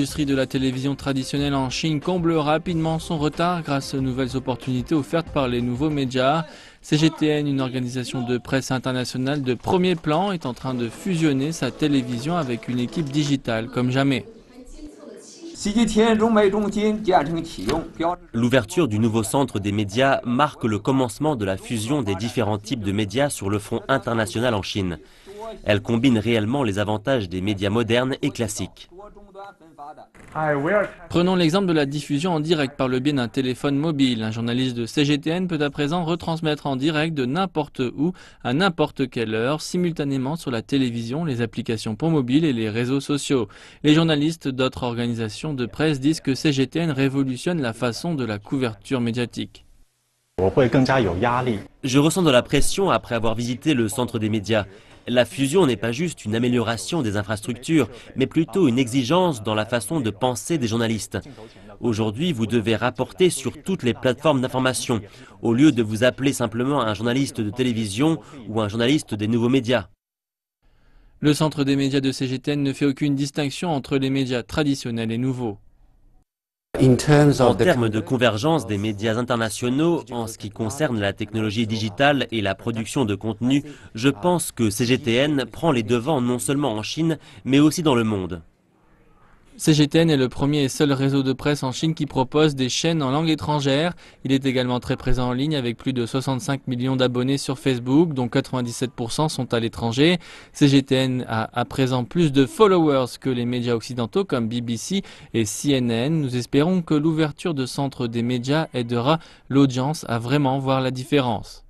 L'industrie de la télévision traditionnelle en Chine comble rapidement son retard grâce aux nouvelles opportunités offertes par les nouveaux médias. CGTN, une organisation de presse internationale de premier plan, est en train de fusionner sa télévision avec une équipe digitale comme jamais. L'ouverture du nouveau centre des médias marque le commencement de la fusion des différents types de médias sur le front international en Chine. Elle combine réellement les avantages des médias modernes et classiques. Prenons l'exemple de la diffusion en direct par le biais d'un téléphone mobile. Un journaliste de CGTN peut à présent retransmettre en direct de n'importe où, à n'importe quelle heure, simultanément sur la télévision, les applications pour mobile et les réseaux sociaux. Les journalistes d'autres organisations de presse disent que CGTN révolutionne la façon de la couverture médiatique. Je ressens de la pression après avoir visité le centre des médias. La fusion n'est pas juste une amélioration des infrastructures, mais plutôt une exigence dans la façon de penser des journalistes. Aujourd'hui, vous devez rapporter sur toutes les plateformes d'information, au lieu de vous appeler simplement un journaliste de télévision ou un journaliste des nouveaux médias. Le centre des médias de CGTN ne fait aucune distinction entre les médias traditionnels et nouveaux. En termes de convergence des médias internationaux, en ce qui concerne la technologie digitale et la production de contenu, je pense que CGTN prend les devants non seulement en Chine, mais aussi dans le monde. CGTN est le premier et seul réseau de presse en Chine qui propose des chaînes en langue étrangère. Il est également très présent en ligne avec plus de 65 millions d'abonnés sur Facebook, dont 97% sont à l'étranger. CGTN a à présent plus de followers que les médias occidentaux comme BBC et CNN. Nous espérons que l'ouverture de centres des médias aidera l'audience à vraiment voir la différence.